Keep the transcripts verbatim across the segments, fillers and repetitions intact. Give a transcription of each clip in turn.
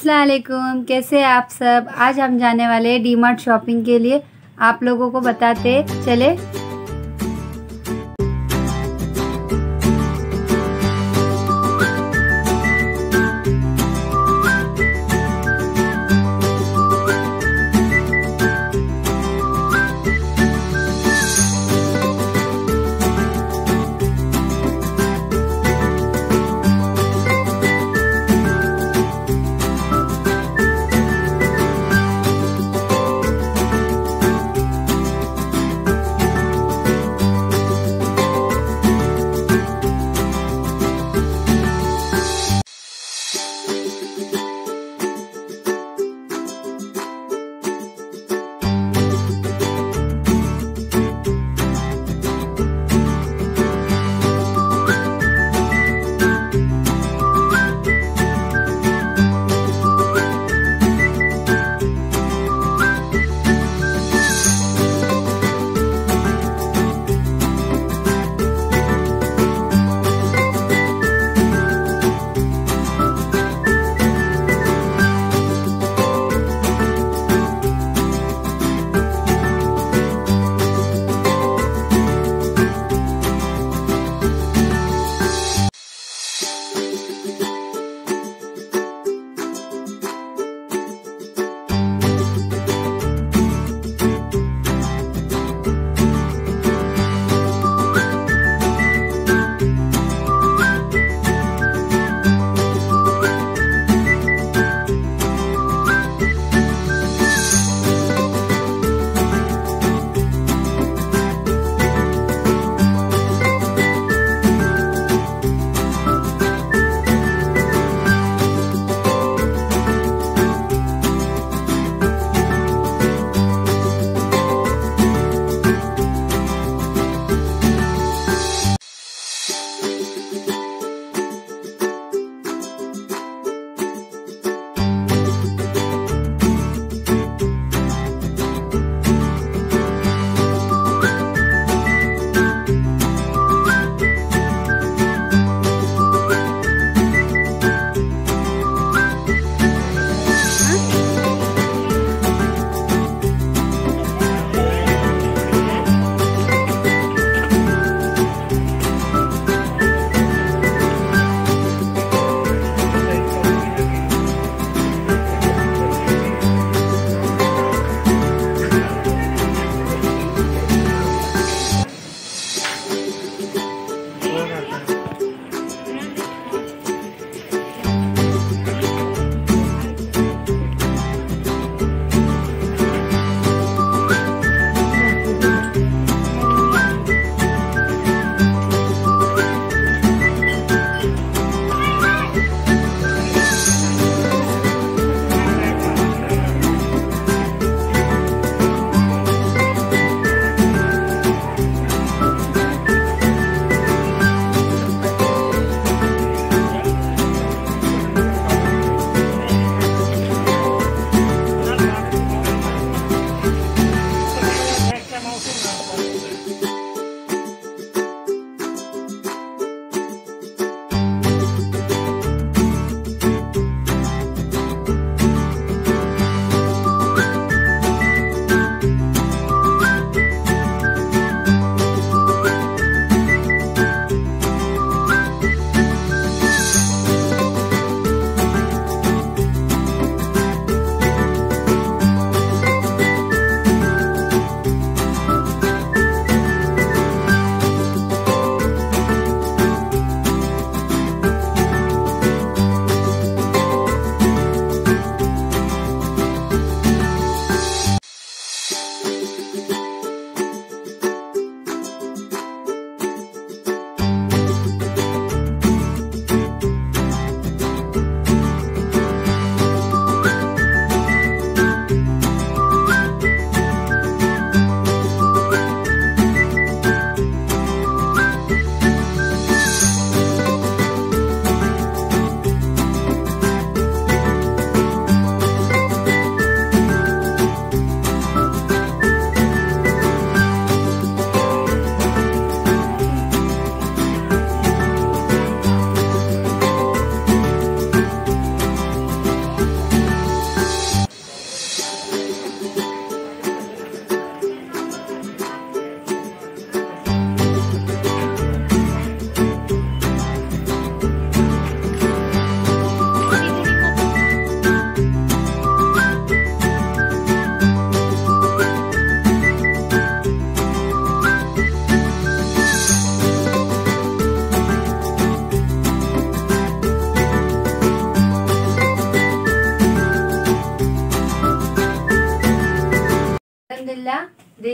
अस्सलाम वालेकुम, कैसे हैं आप सब। आज हम जाने वाले हैं डी मार्ट शॉपिंग के लिए। आप लोगों को बताते चले।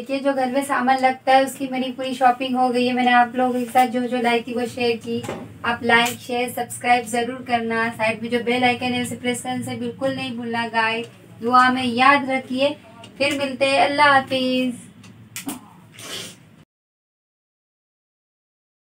देखिए जो घर में सामान लगता है उसकी मेरी पूरी शॉपिंग हो गई है। मैंने आप लोगों के साथ जो जो लाई थी वो शेयर की। आप लाइक शेयर सब्सक्राइब ज़रूर करना। साइड में जो बेल आइकन है उसे प्रेस करने से बिल्कुल नहीं भूलना गाइस। दुआ में याद रखिए। फिर मिलते हैं। अल्लाह हाफिज़।